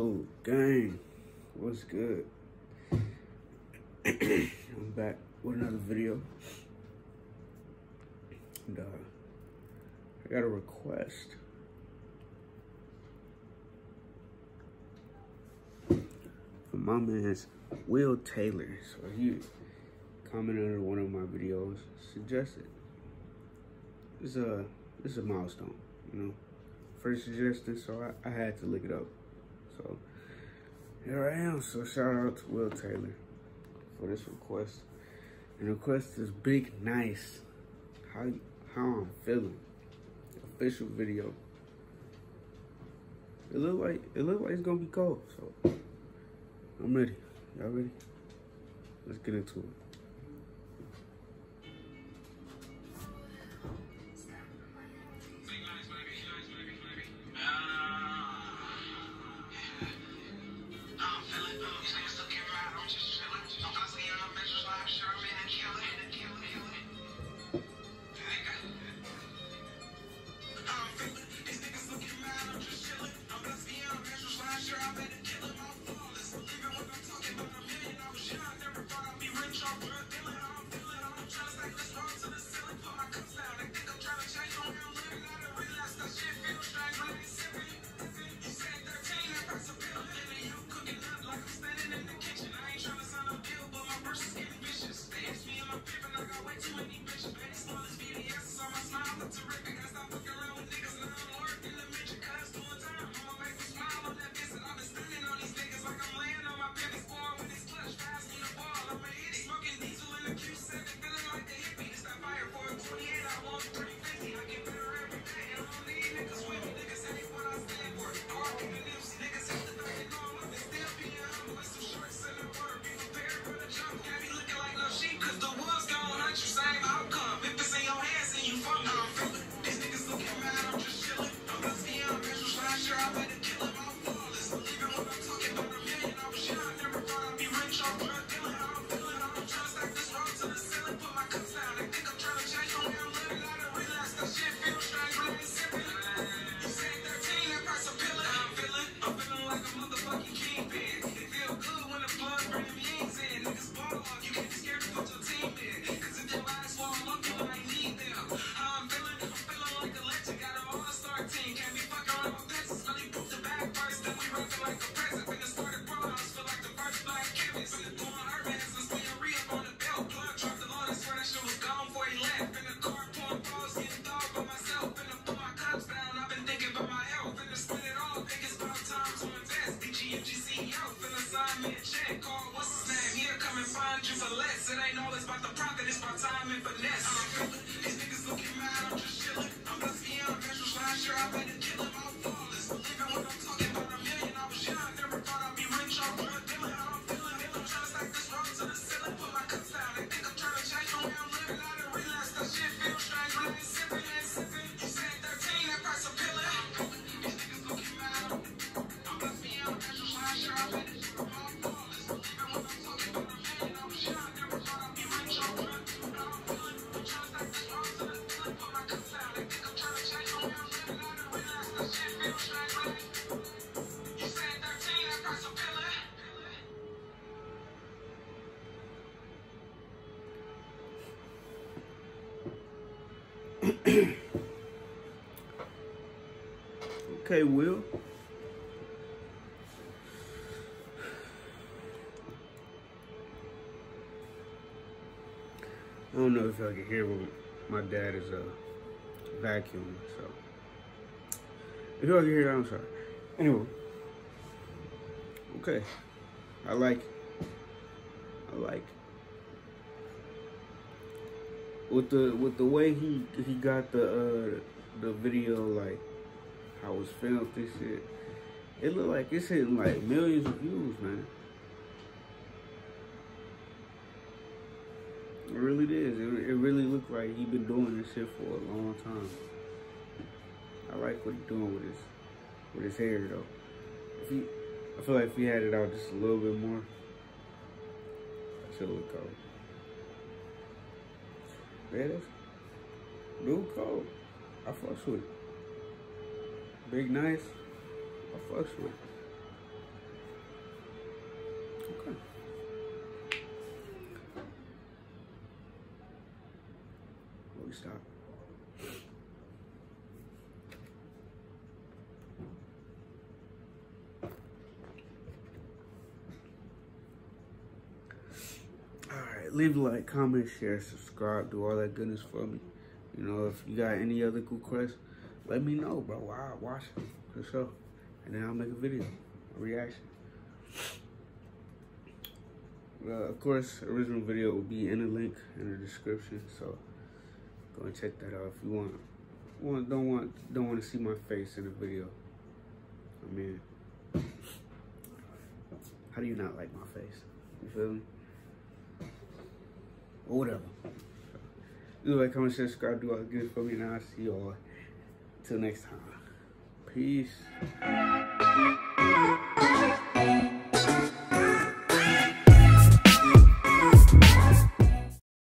So, gang, what's good? I'm back with another video. And, I got a request. From my man's Will Taylor. So he commented on one of my videos, suggested. This is a milestone, you know. First suggestion, so I had to look it up. So here I am. So shout out to Will Taylor for this request. And the request is Big Nice. How I'm feeling. Official video. It look like it's gonna be cold. So I'm ready. Y'all ready? Let's get into it. Okay, Will. I don't know if y'all can hear, but my dad is vacuuming, so if y'all can hear that, I'm sorry. Anyway, okay, I like with the way he got the video, like how it's filmed and shit. It look like it's hitting like millions of views, man. It really is. It really looked like he been doing this shit for a long time. I like what he's doing with his hair though. I feel like if he had it out just a little bit more, that should look cold. Yeah, that's real cold. I fucks with it. Big Nice, I fucks with it. leave a like, comment, share, subscribe, do all that goodness for me. You know, if you got any other cool quests, let me know, bro. I'll watch them for sure. And then I'll make a video, a reaction. Of course, original video will be in the link in the description, so go and check that out if you don't want to see my face in the video. I mean, how do you not like my face? You feel me? Or whatever. Do like, comment, share, subscribe, do all the good for me, and I'll see y'all till next time. Peace.